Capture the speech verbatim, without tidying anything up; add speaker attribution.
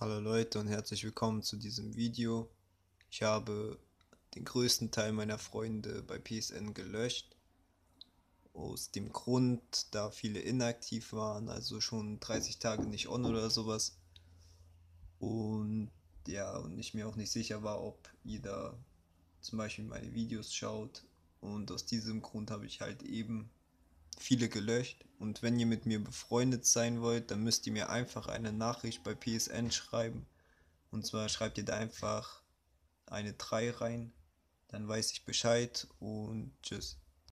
Speaker 1: Hallo Leute und herzlich willkommen zu diesem Video. Ich habe den größten Teil meiner Freunde bei P S N gelöscht. Aus dem Grund, da viele inaktiv waren, also schon dreißig Tage nicht on oder sowas. Und ja, und ich mir auch nicht sicher war, ob jeder zum Beispiel meine Videos schaut. Und aus diesem Grund habe ich halt eben viele gelöscht. Und wenn ihr mit mir befreundet sein wollt, dann müsst ihr mir einfach eine Nachricht bei P S N schreiben. Und zwar schreibt ihr da einfach eine drei rein, dann weiß ich Bescheid und tschüss.